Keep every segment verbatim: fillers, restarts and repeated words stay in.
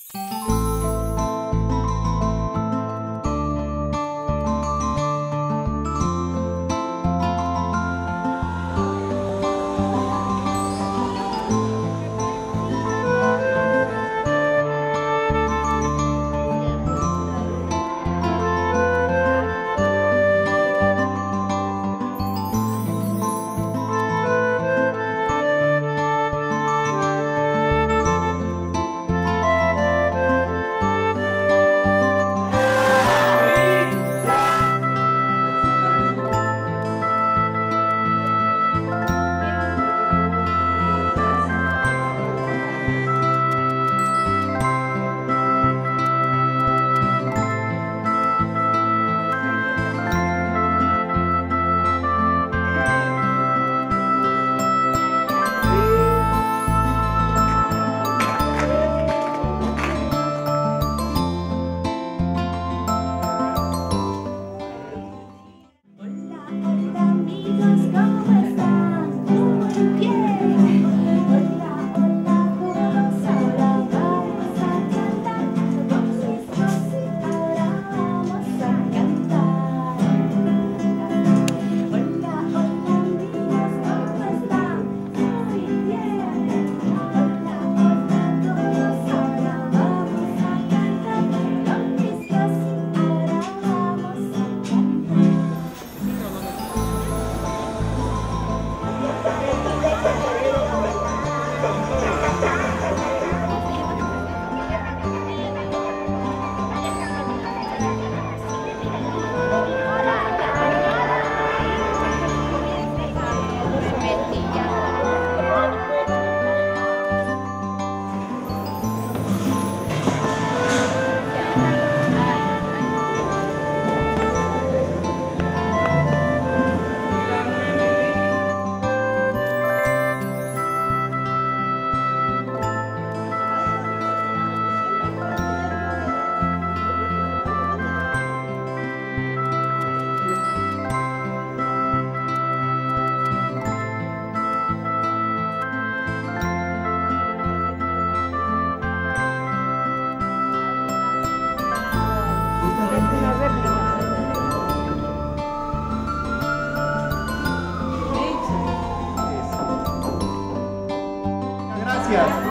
Gracias.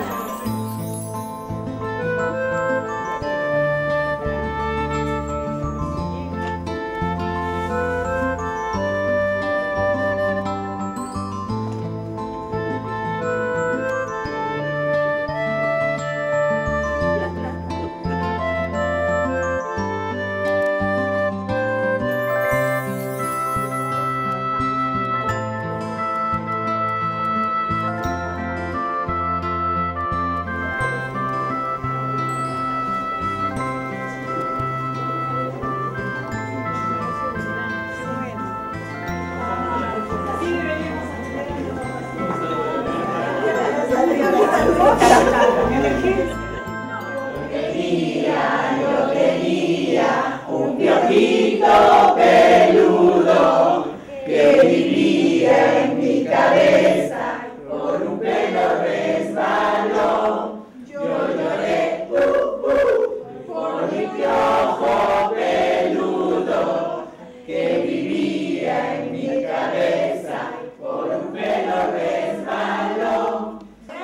Quería, yo quería un piojito peludo que vivía en mi cabeza, por un pelo resbaló. Yo lloré uh, uh, por mi piojo peludo que vivía en mi cabeza, por un pelo resbaló.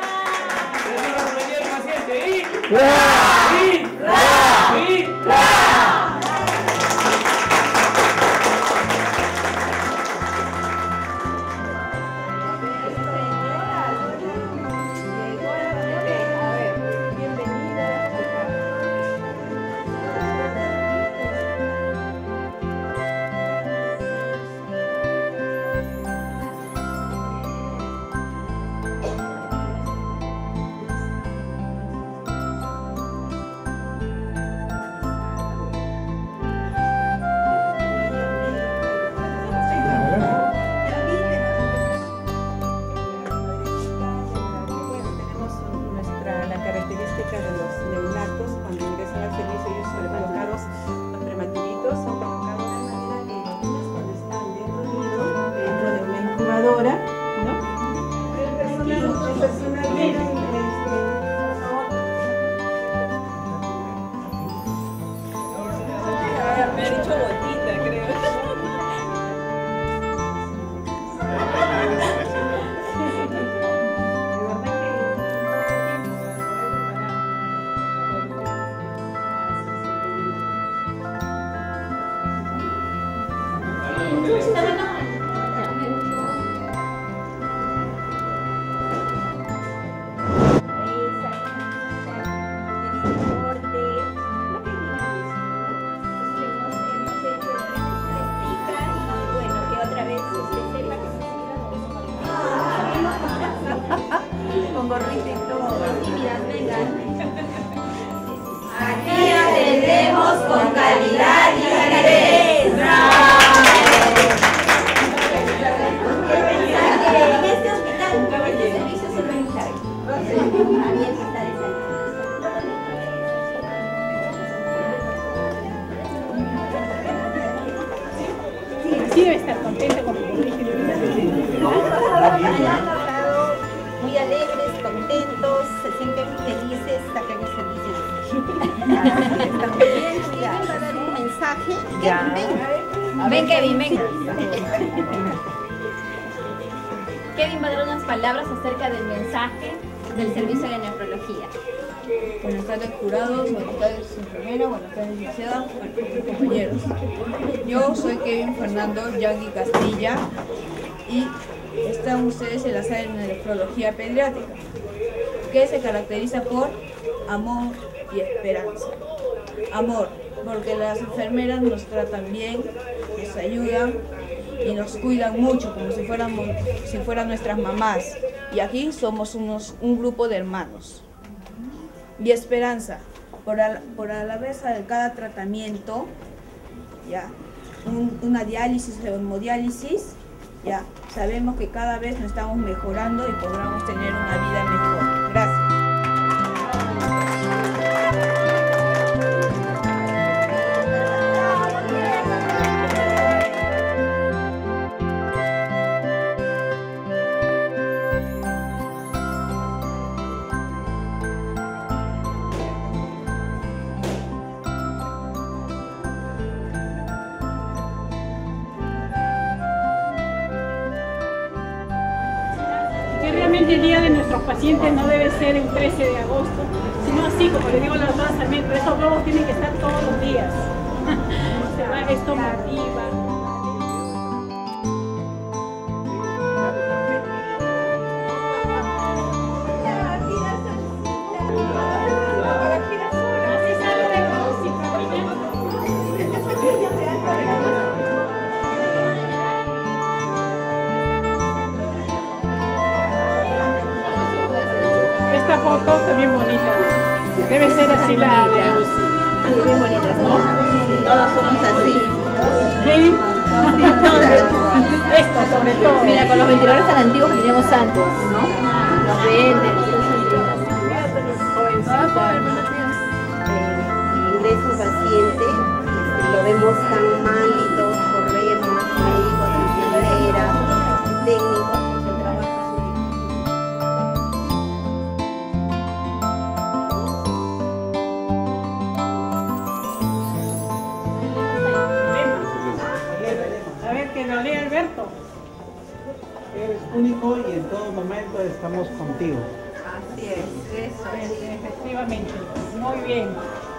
¡Ra! ¡Ra! ¡Ra! Me ha dicho gotita, creo. Con gorrita y todo. Aquí atendemos con calidad y interés. En este hospital, este servicio se lo encargo. También está de salud. Sí debe estar contento con tu origen. Muy alegres, contentos, se sienten felices acá en el servicio. Están bien, ya, va a dar un mensaje. Ya. Ven, Ven, Kevin, ven. Kevin va a dar unas palabras acerca del mensaje del servicio de nefrología. Buenas tardes, jurados, buenas tardes, enfermeras, buenas tardes, licenciadas, compañeros. Yo soy Kevin Fernando Yangui Castilla y están ustedes en la sala de nefrología pediátrica, que se caracteriza por amor y esperanza. Amor, porque las enfermeras nos tratan bien, nos ayudan y nos cuidan mucho, como si fuéramos, si fueran nuestras mamás. Y aquí somos unos, un grupo de hermanos. Y esperanza, por a, por a la vez de cada tratamiento, ya, un, una diálisis o hemodiálisis, ya, sabemos que cada vez nos estamos mejorando y podremos tener una vida mejor. Gracias. Que realmente el día de nuestros pacientes no debe ser el trece de agosto, sino así, como le digo a las doctoras también, pero estos globos tienen que estar todos los días. O sea, esto motiva. Esta foto está bien bonita. Debe ser así la de Lucy. Bien bonitas, ¿no? Todas somos así. ¿Sí? Esto sobre todo. Mira, con los ventiladores tan antiguos que teníamos antes, ¿no? Los venden. Ingresa un paciente, lo vemos tan mal y todos corremos, médicos, enfermeras, técnicos, el trabajo. A ver, que lo lea Alberto. Eres único y en todo momento estamos contigo. Así es, eso es. Efectivamente. Muy bien.